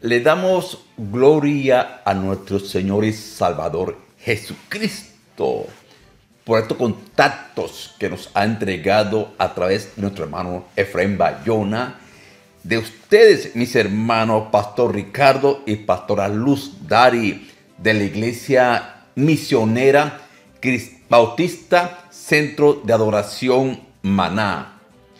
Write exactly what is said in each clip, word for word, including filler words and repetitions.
Le damos gloria a nuestro Señor y Salvador Jesucristo por estos contactos que nos ha entregado a través de nuestro hermano Efraín Bayona, de ustedes, mis hermanos, Pastor Ricardo y Pastora Luz Dari, de la Iglesia Misionera Bautista Centro de Adoración Maná.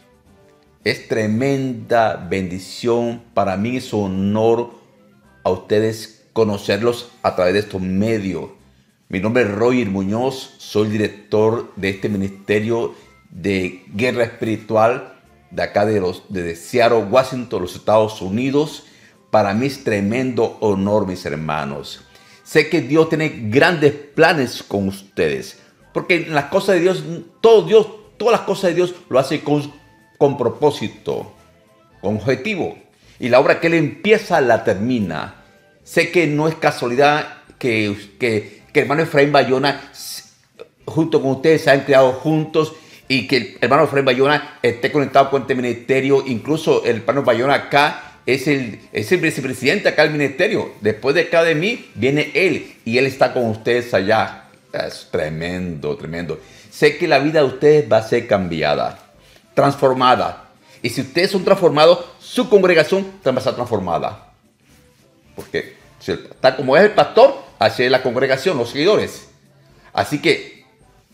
Es tremenda bendición para mí, es un honor a ustedes conocerlos a través de estos medios. Mi nombre es Roger Muñoz, soy director de este ministerio de guerra espiritual de acá de, los, de Seattle, Washington, los Estados Unidos. Para mí es tremendo honor, mis hermanos. Sé que Dios tiene grandes planes con ustedes, porque en las cosas de Dios, todo Dios, todas las cosas de Dios lo hace con con propósito, con objetivo. Y la obra que Él empieza, la termina. Sé que no es casualidad que, que, que el hermano Efraín Bayona, junto con ustedes, se han creado juntos y que el hermano Efraín Bayona esté conectado con este ministerio. Incluso el hermano Bayona acá es el, es el vicepresidente acá del ministerio. Después de acá de mí, viene él y él está con ustedes allá. Es tremendo, tremendo. Sé que la vida de ustedes va a ser cambiada, transformada. Y si ustedes son transformados, su congregación también va a estar transformada. Porque tal como es el pastor, así es la congregación, los seguidores. Así que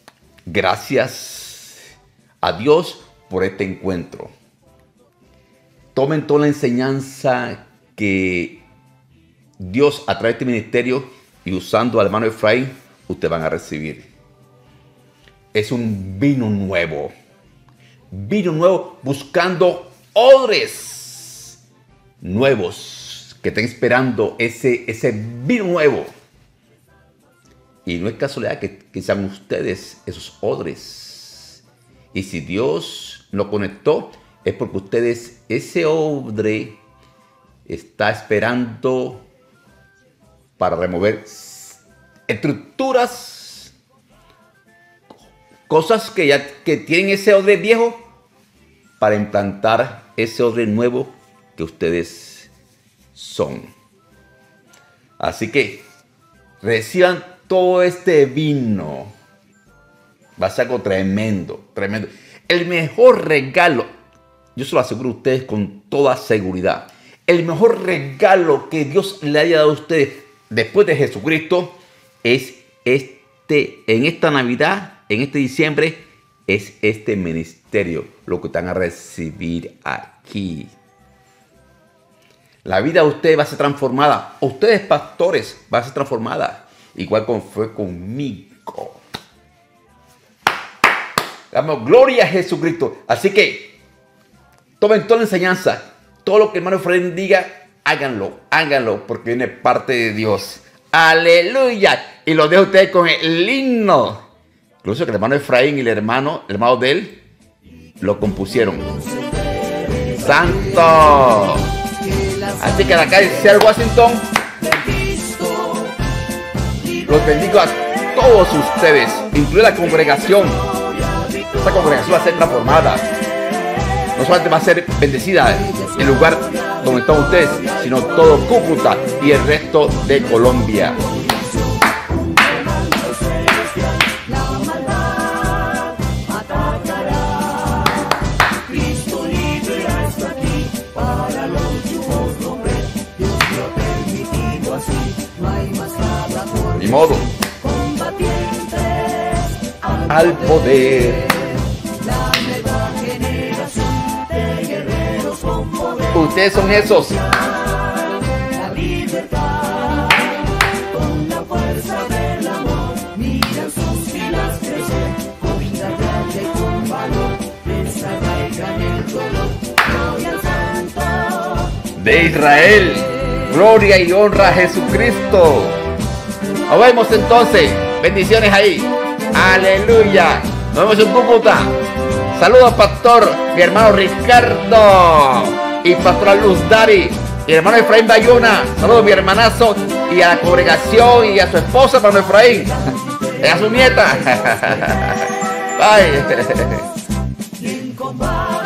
gracias a Dios por este encuentro. Tomen toda la enseñanza que Dios a través de este ministerio y usando al hermano Efraín, ustedes van a recibir. Es un vino nuevo. Vino nuevo, buscando odres nuevos que estén esperando ese, ese vino nuevo. Y no es casualidad que, que sean ustedes esos odres. Y si Dios lo conectó, es porque ustedes, ese odre está esperando para remover estructuras, cosas que ya que tienen ese odre viejo, para implantar ese odre nuevo que ustedes son. Así que reciban todo este vino. Va a ser algo tremendo, tremendo. El mejor regalo, yo se lo aseguro a ustedes con toda seguridad, el mejor regalo que Dios le haya dado a ustedes después de Jesucristo es este, en esta Navidad, en este diciembre, es este ministerio, lo que van a recibir aquí. La vida de ustedes va a ser transformada. Ustedes, pastores, va a ser transformada, igual como fue conmigo. Damos gloria a Jesucristo. Así que tomen toda la enseñanza, todo lo que el hermano Efraín diga, háganlo, háganlo, porque viene parte de Dios. Aleluya. Y lo dejo a ustedes con el himno. Incluso que el hermano Efraín y el hermano, el hermano de él, lo compusieron. ¡Santo! Así que de acá de Seattle, Washington, los bendigo a todos ustedes, incluida la congregación. Esta congregación va a ser transformada. No solamente va a ser bendecida el lugar donde están ustedes, sino todo Cúcuta y el resto de Colombia. Ni modo. Al poder. Ustedes son esos. La libertad con la fuerza del amor. Mira sus filas crecer con integridad y con valor. Desarraigan el dolor. Gloria al Santo de Israel. Gloria y honra a Jesucristo. Nos vemos entonces. Bendiciones ahí. Aleluya. Nos vemos en Cúcuta. Saludos, pastor, mi hermano Ricardo y pastora Luz Dari y el hermano Efraín Bayona. Saludos a mi hermanazo y a la congregación y a su esposa, hermano Efraín, y a su nieta. Bye.